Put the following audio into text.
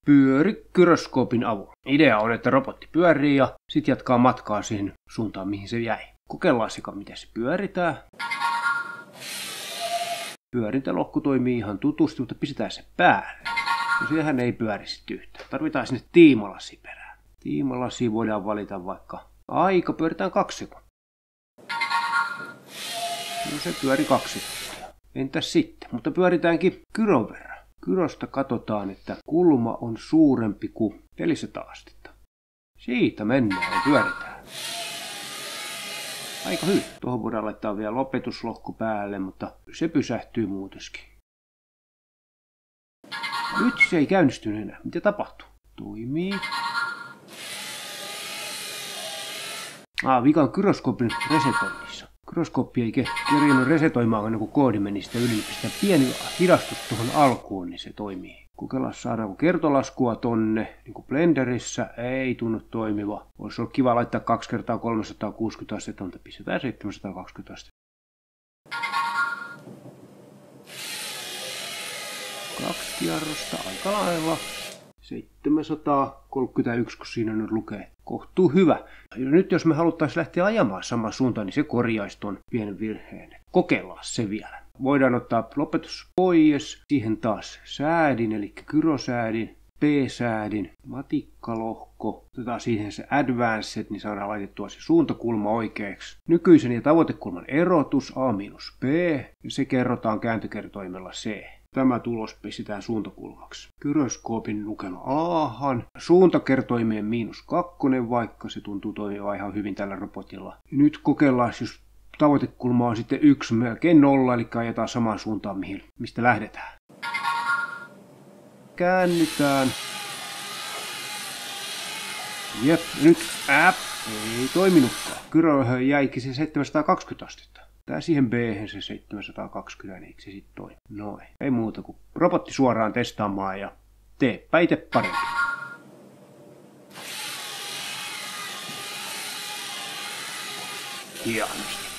Pyöri gyroskoopin avulla. Idea on, että robotti pyörii ja sit jatkaa matkaa siihen suuntaan, mihin se jäi. Kokeillaan sika, miten se pyöritään. Pyörintälohko toimii ihan tutusti, mutta pistetään se päälle. No sehän ei pyöri sit yhtään. Tarvitaan sinne tiimalasi perään. Tiimalasi voidaan valita vaikka aika. Pyöritään 2 sekuntia. No se pyöri 2 sekuntia. Entäs sitten? Mutta pyöritäänkin gyron verran. Gyrosta katsotaan, että kulma on suurempi kuin 400 astetta. Siitä mennään ja pyöritään. Aika hyvin. Tuohon voidaan laittaa vielä lopetuslohko päälle, mutta se pysähtyy muutenkin. Nyt se ei käynnistynyt enää. Mitä tapahtuu? Toimii. Vika on gyroskoopin resetoinnissa. Gyroskooppi ei kerinyt resetoimaan, ennen kuin koodi meni sitä yli. Pistää pieni hidastus tuohon alkuun, niin se toimii. Kokeillaan saadaanko kertolaskua tonne, niin kuin Blenderissä. Ei tunnu toimiva. Olisi ollut kiva laittaa 2 kertaa 360 astetta, mutta pistetään 720 astetta. 2 kierrosta aika lailla. 731, kun siinä nyt lukee. Kohtuu hyvä. Ja nyt jos me haluttaisiin lähteä ajamaan samaan suuntaan, niin se korjaisi ton pienen virheen. Kokeillaan se vielä. Voidaan ottaa lopetus pois. Siihen taas säädin, eli gyrosäädin, P-säädin, matikkalohko. Otetaan siihen se advanced, niin saadaan laitettua se suuntakulma oikeaksi. Nykyisen ja tavoitekulman erotus A-B, ja se kerrotaan kääntökertoimella C. Tämä tulos pistetään suuntakulmaksi. Gyroskoopin lukema A:han. Suuntakertoimeen -2, vaikka se tuntuu toimivan ihan hyvin tällä robotilla. Nyt kokeillaan, jos tavoitekulma on sitten 1 melkein 0, eli ajetaan samaan suuntaan, mistä lähdetään. Käännytään. Jep, nyt ei toiminutkaan. Gyrohön jäikin se 720 astetta. Tää siihen B-hen se 720, niin eikö se sitten toimi? Noin. Ei muuta kuin robotti suoraan testaamaan ja teepä itse paremmin. Hienosti.